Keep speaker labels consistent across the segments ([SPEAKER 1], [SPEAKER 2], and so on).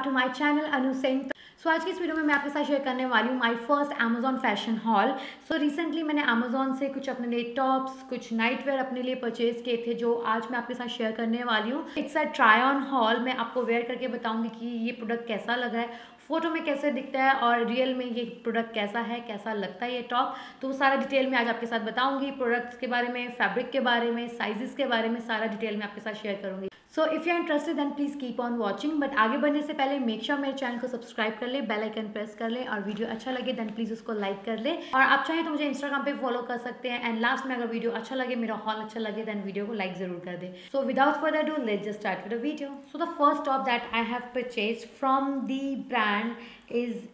[SPEAKER 1] To my channel Anu Singh. So आज की इस वीडियो में मैं आपके साथ शेयर करने वाली हूँ my first Amazon fashion haul. So recently मैंने अमेजोन से कुछ अपने लिए टॉप्स, कुछ नाइट वेयर अपने लिए परचेज किए थे, जो आज मैं आपके साथ शेयर करने वाली हूँ। It's a try on haul. मैं आपको वेयर करके बताऊंगी कि ये प्रोडक्ट कैसा लग रहा है, फोटो में कैसे दिखता है और रियल में ये प्रोडक्ट कैसा है, कैसा लगता है ये टॉप। तो वो सारा डिटेल में आज आपके साथ बताऊंगी। प्रोडक्ट्स के बारे में, फैब्रिक के बारे में, साइजेस के बारे में सारा डिटेल में आपके साथ शेयर करूंगी। So if you are interested then please keep on watching. But आगे बढ़ने से पहले मेक श्योर मेरे चैनल को सब्सक्राइब कर ले, बेल आइकन प्रेस कर ले, और वीडियो अच्छा लगे देन प्लीज उसको लाइक कर ले। और आप चाहें तो मुझे इंस्टाग्राम पे फॉलो कर सकते हैं। एंड लास्ट में अगर वीडियो अच्छा लगे, मेरा हॉल अच्छा लगे, देन वीडियो को लाइक जरूर कर दे। So without further do let's just start with the video. So the first top that I have purchased from the brand is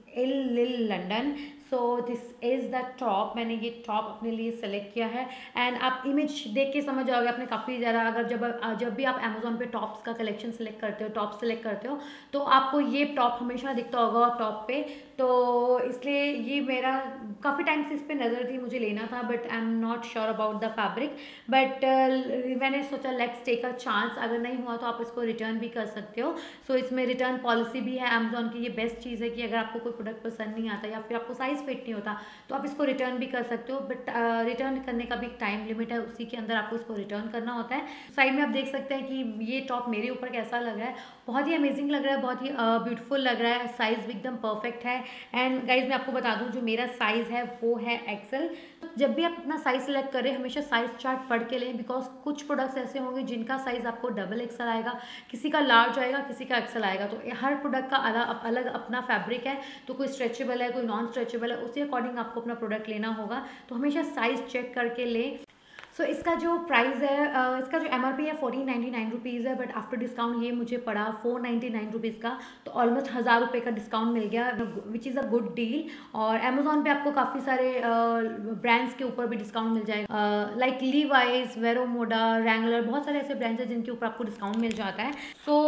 [SPEAKER 1] London। So this is the top. मैंने ये top अपने लिए select किया है and आप image देख के समझ जाओगे आपने काफ़ी ज़्यादा। अगर जब भी आप अमेजोन पे टॉप्स का कलेक्शन सेलेक्ट करते हो, टॉप सेलेक्ट करते हो, तो आपको ये टॉप हमेशा दिखता होगा टॉप पे। तो इसलिए ये मेरा काफ़ी टाइम से इस पर नज़र थी, मुझे लेना था, but I am not sure about the fabric. But मैंने सोचा लेट्स टेक अ चांस। अगर नहीं हुआ तो आप इसको रिटर्न भी कर सकते हो। सो इसमें रिटर्न पॉलिसी भी है अमेजोन की। ये बेस्ट चीज़ है कि अगर आपको कोई प्रोडक्ट पसंद नहीं आता या फिर आपको साइज फिट नहीं होता तो आप इसको रिटर्न भी कर सकते हो। बट रिटर्न करने का भी एक टाइम लिमिट है, उसी के अंदर आपको इसको रिटर्न करना होता है। साइड में आप देख सकते हैं कि ये टॉप मेरे ऊपर कैसा लग रहा है। बहुत ही अमेजिंग लग रहा है, बहुत ही ब्यूटीफुल लग रहा है। साइज भी एकदम परफेक्ट है। एंड गाइज मैं आपको बता दूं, जो मेरा साइज है वो है एक्सेल। जब भी आप अपना साइज सेलेक्ट करें हमेशा साइज चार्ट पढ़ के लें, बिकॉज कुछ प्रोडक्ट्स ऐसे होंगे जिनका साइज आपको डबल एक्सेल आएगा, किसी का लार्ज आएगा, किसी का एक्सेल आएगा। तो हर प्रोडक्ट का अलग अलग अपना फैब्रिक है। तो कोई स्ट्रेचेबल है, कोई नॉन स्ट्रेचेबल है, उसी अकॉर्डिंग आपको अपना प्रोडक्ट लेना होगा। तो हमेशा साइज चेक करके लें। सो इसका जो प्राइस है, इसका जो MRP है 1499 रुपीज़ है, बट आफ्टर डिस्काउंट ये मुझे पड़ा 499 रुपीज़ का। तो ऑलमोस्ट 1000 रुपये का डिस्काउंट मिल गया, which is a good deal. और अमेजोन पे आपको काफ़ी सारे ब्रांड्स के ऊपर भी डिस्काउंट मिल जाएगा, लाइक लीवाइज, वेरोमोडा, रैंगलर, बहुत सारे ऐसे ब्रांड्स हैं जिनके ऊपर आपको डिस्काउंट मिल जाता है।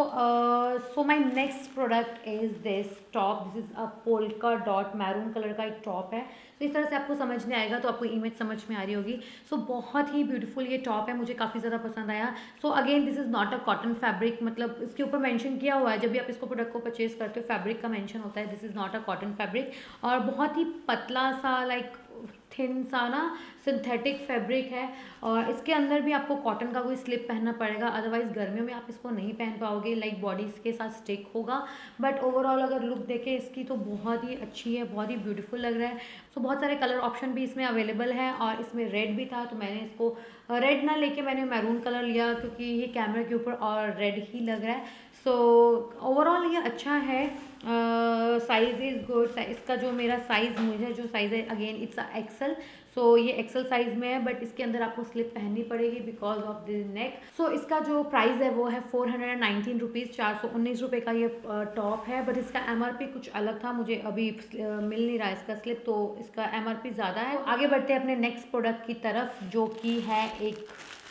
[SPEAKER 1] So my next product is this top. This is a polka dot maroon colour का एक टॉप है। तो इस तरह से आपको समझ में आएगा, तो आपको इमेज समझ में आ रही होगी। सो बहुत ही ब्यूटीफुल ये टॉप है, मुझे काफ़ी ज़्यादा पसंद आया। So again this is not a cotton fabric, मतलब इसके ऊपर मेंशन किया हुआ है जब भी आप इसको प्रोडक्ट को परचेज करते हो फैब्रिक का मेंशन होता है, this is not a cotton fabric. और बहुत ही पतला सा, लाइक थिन सा ना सिंथेटिक फैब्रिक है। और इसके अंदर भी आपको कॉटन का कोई स्लिप पहनना पड़ेगा, अदरवाइज गर्मियों में आप इसको नहीं पहन पाओगे, लाइक बॉडी के साथ स्टिक होगा। बट ओवरऑल अगर लुक देखें इसकी तो बहुत ही अच्छी है, बहुत ही ब्यूटीफुल लग रहा है। सो बहुत सारे कलर ऑप्शन भी इसमें अवेलेबल है, और इसमें रेड भी था, तो मैंने इसको रेड ना लेके मैंने मैरून कलर लिया, क्योंकि ये कैमरा के ऊपर और रेड ही लग रहा है। सो ओवरऑल ये अच्छा है। Size is good. इसका जो मेरा साइज़, मुझे जो साइज़ है again it's a XL. So ये एक्सेल साइज में है, बट इसके अंदर आपको स्लिप पहननी पड़ेगी because of the neck. So इसका जो प्राइस है वो है 419 रुपीज़, 419 रुपये का ये टॉप है। बट इसका MRP कुछ अलग था, मुझे अभी मिल नहीं रहा इसका स्लिप, तो इसका MRP ज़्यादा है। आगे बढ़ते हैं अपने नेक्स्ट प्रोडक्ट की तरफ, जो कि है एक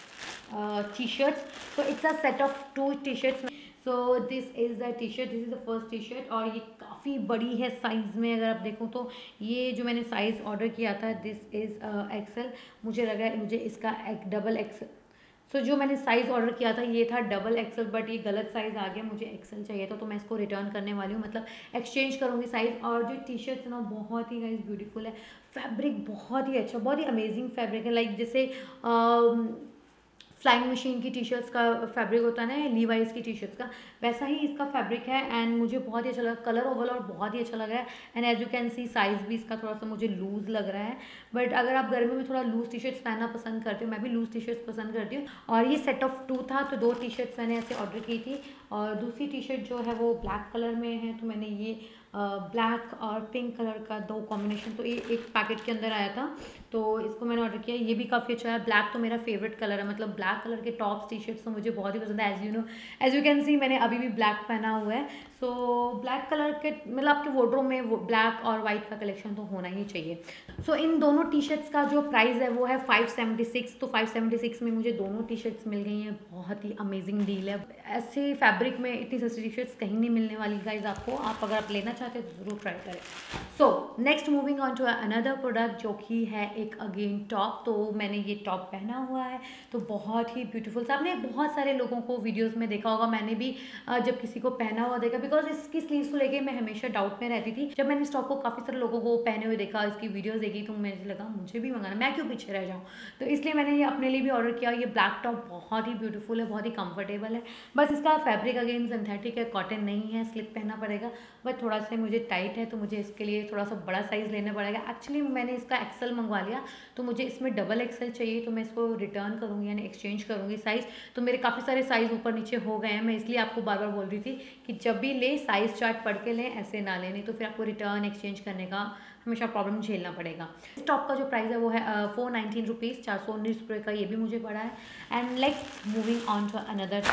[SPEAKER 1] T shirts. So it's a set of 2 T shirts. So this is the T shirt, this is the first T shirt, और ये काफ़ी बड़ी है साइज़ में। अगर आप देखो तो ये जो मैंने साइज़ ऑर्डर किया था दिस इज़ एक्सेल। मुझे लगा है मुझे इसका एक डबल एक्सेल। सो जो मैंने साइज़ ऑर्डर किया था ये था डबल एक्सेल, बट ये गलत साइज़ आ गया, मुझे एक्सेल चाहिए था, तो मैं इसको रिटर्न करने वाली हूँ, मतलब एक्सचेंज करूँगी साइज़। और जो टी शर्ट्स ना बहुत ही गाइस ब्यूटीफुल है, फैब्रिक बहुत ही अच्छा, बहुत ही अमेजिंग फैब्रिक है। लाइक जैसे फ्लाइंग मशीन की टी शर्ट्स का फैब्रिक होता है ना, लीवाइज की टी शर्ट्स का, वैसा ही इसका फैब्रिक है। एंड मुझे बहुत ही अच्छा लगा, कलर ओवरऑल बहुत ही अच्छा लग रहा है। And as you can see size भी इसका थोड़ा सा मुझे लूज़ लग रहा है। बट अगर आप गर्मी में थोड़ा लूज़ टी शर्ट्स पहनना पसंद करते हो, मैं भी लूज़ टी शर्ट्स पसंद करती हूँ। और ये सेट ऑफ 2 था, तो 2 टी शर्ट्स मैंने ऐसे ऑर्डर की थी। और दूसरी टी शर्ट जो है वो ब्लैक कलर में है, तो मैंने ये ब्लैक और पिंक कलर का 2 कॉम्बिनेशन, तो ये एक पैकेट के अंदर आया था, तो इसको मैंने ऑर्डर किया। ये भी काफ़ी अच्छा है। ब्लैक तो मेरा फेवरेट कलर है, मतलब ब्लैक कलर के टॉप्स टी शर्ट्स तो मुझे बहुत ही पसंद है। एज यू कैन सी मैंने अभी भी ब्लैक पहना हुआ है। सो ब्लैक कलर के, मतलब आपके वार्डरोब में वो ब्लैक और वाइट का कलेक्शन तो होना ही चाहिए। सो इन दोनों टी शर्ट्स का जो प्राइस है वो है 576। तो 576 में मुझे दोनों टी शर्ट्स मिल गई हैं, बहुत ही अमेजिंग डील है। ऐसे फैब्रिक में इतनी सस्ती टी शर्ट्स कहीं नहीं मिलने वाली गाइज आपको। आप अगर आप लेना चाहते हैं तो ज़रूर ट्राई करें। So next moving on to another product जो कि है एक अगेन टॉप। तो मैंने ये टॉप पहना हुआ है, तो बहुत ही ब्यूटीफुल सा। आपने बहुत सारे लोगों को वीडियोस में देखा होगा, मैंने भी जब किसी को पहना हुआ देखा, बिकॉज इसकी स्लीव्स को लेके मैं हमेशा डाउट में रहती थी। जब मैंने इस टॉप को काफ़ी सारे लोगों को पहने हुए देखा, इसकी वीडियोस देखी, तो मुझे लगा मुझे भी मंगाना, मैं क्यों पीछे रह जाऊँ। तो इसलिए मैंने ये अपने लिए भी ऑर्डर किया। ये ब्लैक टॉप बहुत ही ब्यूटीफुल है, बहुत ही कंफर्टेबल है। बस इसका फैब्रिक अगेन सिंथेटिक है, कॉटन नहीं है, स्लिप पहनना पड़ेगा। बट थोड़ा सा मुझे टाइट है, तो मुझे इसके लिए थोड़ा सा बड़ा साइज़ लेना पड़ेगा। एक्चुअली मैंने इसका एक्सेल मंगवा लिया, तो मुझे इसमें डबल एक्सेल चाहिए, तो मैं इसको रिटर्न करूँगी यानी एक्सचेंज करूँगी साइज़। तो मेरे काफ़ी सारे साइज़ ऊपर नीचे हो गए हैं। मैं इसलिए आपको बार बार बोल रही थी कि जब भी ले साइज़ चार्ट पढ़ के लें, ऐसे ना लें, नहीं तो फिर आपको रिटर्न एक्सचेंज करने का हमेशा प्रॉब्लम झेलना पड़ेगा। इस टॉप का जो प्राइस है वो है 419 रुपीज़, 419 रुपये का ये भी मुझे पड़ा है। And let's moving on to another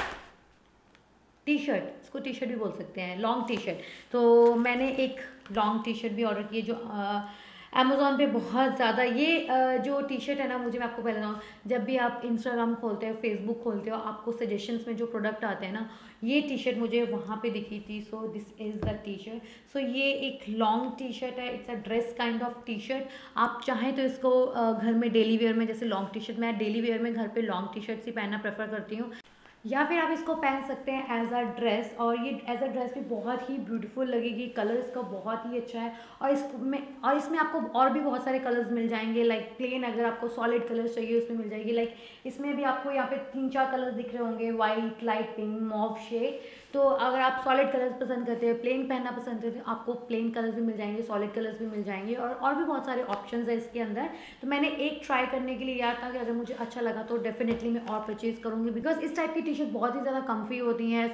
[SPEAKER 1] T shirt, इसको टी शर्ट भी बोल सकते हैं, लॉन्ग टी शर्ट। तो मैंने एक लॉन्ग टी शर्ट भी ऑर्डर की है जो अमेज़ॉन पे बहुत ज़्यादा, ये जो टी शर्ट है ना, मुझे मैं आपको पहले बताऊँ, जब भी आप इंस्टाग्राम खोलते हो, फेसबुक खोलते हो, आपको सजेशंस में जो प्रोडक्ट आते हैं ना, ये टी शर्ट मुझे वहाँ पे दिखी थी। So this is the T shirt. So ये एक लॉन्ग टी शर्ट है, it's a dress kind of T shirt. आप चाहें तो इसको घर में डेली वेयर में, जैसे लॉन्ग टी शर्ट, मैं डेली वेयर में घर पे लॉन्ग टी शर्ट्स ही पहनना प्रेफर करती हूँ, या फिर आप इसको पहन सकते हैं एज अ ड्रेस। और ये एज अ ड्रेस भी बहुत ही ब्यूटीफुल लगेगी, कलर इसका बहुत ही अच्छा है। और इसमें आपको और भी बहुत सारे कलर्स मिल जाएंगे, लाइक प्लेन अगर आपको सॉलिड कलर्स चाहिए उसमें मिल जाएगी। लाइक इसमें भी आपको यहाँ पे 3-4 कलर्स दिख रहे होंगे, white, light pink, mauve shade. तो अगर आप सॉलिड कलर्स पसंद करते हैं, प्लेन पहनना पसंद करते हैं, आपको प्लेन कलर्स भी मिल जाएंगे, सॉलिड कलर्स भी मिल जाएंगे, और भी बहुत सारे ऑप्शंस है इसके अंदर। तो मैंने एक ट्राई करने के लिए याद था कि अगर मुझे अच्छा लगा तो डेफिनेटली मैं और परचेज करूँगी, बिकॉज इस टाइप की टी शर्ट बहुत ही ज़्यादा कम्फी होती हैं।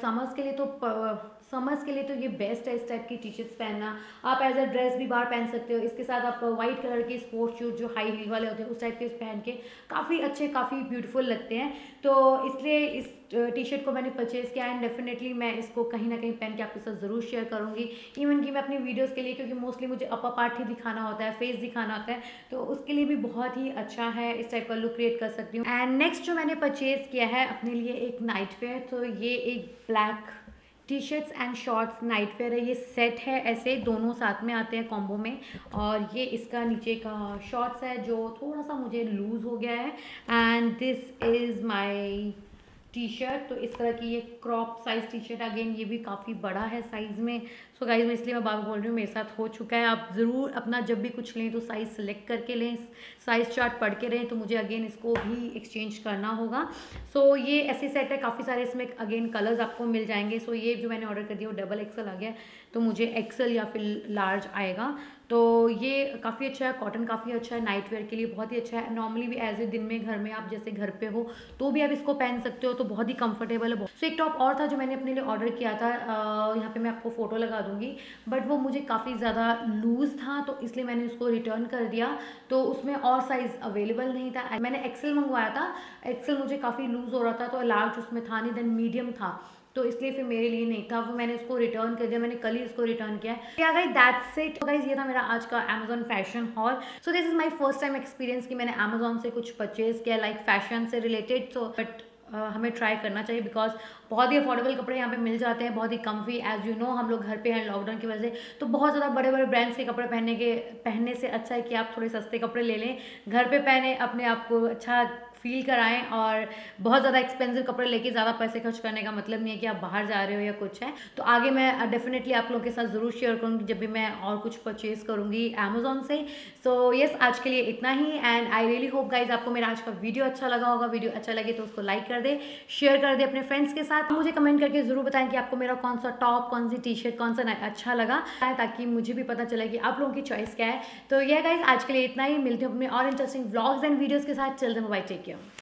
[SPEAKER 1] समर्स के लिए तो ये बेस्ट है इस टाइप की टी शर्ट्स पहनना। आप एज अ ड्रेस भी बाहर पहन सकते हो। इसके साथ आप वाइट कलर के स्पोर्ट्स शूज जो हाई हील वाले होते हैं उस टाइप के पहन के काफ़ी अच्छे, काफ़ी ब्यूटीफुल लगते हैं। तो इसलिए इस टी शर्ट को मैंने परचेज़ किया एंड डेफिनेटली मैं इसको कहीं ना कहीं पहन के आपके साथ ज़रूर शेयर करूँगी। इवन कि मैं अपनी वीडियोस के लिए, क्योंकि मोस्टली मुझे अपर पार्ट ही दिखाना होता है, फेस दिखाना होता है, तो उसके लिए भी बहुत ही अच्छा है, इस टाइप का लुक क्रिएट कर सकती हूँ। एंड नेक्स्ट जो मैंने परचेज़ किया है अपने लिए एक नाइट वेयर, तो ये एक black T shirts and shorts night wear है। ये सेट है, ऐसे दोनों साथ में आते हैं कॉम्बो में। और ये इसका नीचे का शॉर्ट्स है जो थोड़ा सा मुझे लूज़ हो गया है। And this is my T shirt. तो इस तरह की ये crop size T shirt, again ये भी काफ़ी बड़ा है साइज़ में। सो गाइज मैं इसलिए मैं बार बोल रही हूँ, मेरे साथ हो चुका है। आप ज़रूर अपना जब भी कुछ लें तो साइज़ सेलेक्ट करके लें, साइज़ चार्ट पढ़ के लें। तो मुझे अगेन इसको भी एक्सचेंज करना होगा। सो ये ऐसी सेट है, काफ़ी सारे इसमें अगेन कलर्स आपको मिल जाएंगे। सो ये जो मैंने ऑर्डर कर दिया वो डबल एक्सल आ गया, तो मुझे एक्सल या फिर लार्ज आएगा। तो ये काफ़ी अच्छा है, कॉटन काफ़ी अच्छा है, नाइट वेयर के लिए बहुत ही अच्छा है। नॉर्मली भी एज ए दिन में घर में आप जैसे घर पे हो तो भी आप इसको पहन सकते हो, तो बहुत ही कंफर्टेबल है। सो एक टॉप और था जो मैंने अपने लिए ऑर्डर किया था, यहाँ पे मैं आपको फोटो लगा दूंगी, बट वो मुझे काफ़ी ज़्यादा लूज़ था, तो इसलिए मैंने उसको रिटर्न कर दिया। तो उसमें और साइज़ अवेलेबल नहीं था। मैंने एक्सेल मंगवाया था, एक्सेल मुझे काफ़ी लूज़ हो रहा था, तो लार्ज उसमें था नहीं, देन मीडियम था, तो इसलिए फिर मेरे लिए नहीं था, वो मैंने उसको रिटर्न कर दिया। मैंने कल ही इसको रिटर्न किया है। क्या गाइस, दैट्स इट। तो गाइस ये था मेरा आज का Amazon fashion haul. So this is my first time experience कि मैंने अमेजॉन से कुछ परचेज किया लाइक फैशन से रिलेटेड। सो बट हमें ट्राई करना चाहिए, बिकॉज बहुत ही अफोर्डेबल कपड़े यहाँ पे मिल जाते हैं, बहुत ही कम्फी। एज यू नो हम लोग घर पे हैं लॉकडाउन की वजह से, तो बहुत ज़्यादा बड़े बड़े ब्रांड्स के कपड़े पहनने से अच्छा है कि आप थोड़े सस्ते कपड़े ले लें, घर पे पहने, अपने आप को अच्छा फील कराएं। और बहुत ज़्यादा एक्सपेंसिव कपड़े लेके ज़्यादा पैसे खर्च करने का मतलब नहीं है कि आप बाहर जा रहे हो या कुछ है। तो आगे मैं डेफिनेटली आप लोगों के साथ ज़रूर शेयर करूँगी जब भी मैं और कुछ परचेज करूँगी अमेजोन से। सो यस, आज के लिए इतना ही। And I really hope guys आपको मेरा आज का वीडियो अच्छा लगा होगा। वीडियो अच्छा लगे तो उसको लाइक कर दे, शेयर कर दे अपने फ्रेंड्स के साथ। मुझे कमेंट करके ज़रूर बताएं कि आपको मेरा कौन सा टॉप, कौन सी टी शर्ट, कौन सा अच्छा लगा, ताकि मुझे भी पता चले कि आप लोगों की चॉइस क्या है। तो यह गाइज आज के लिए इतना ही। मिलते हैं अपने और इंटरेस्टिंग व्लॉग्स एंड वीडियोज़ के साथ। चलते हैं, बाय, टेक केयर।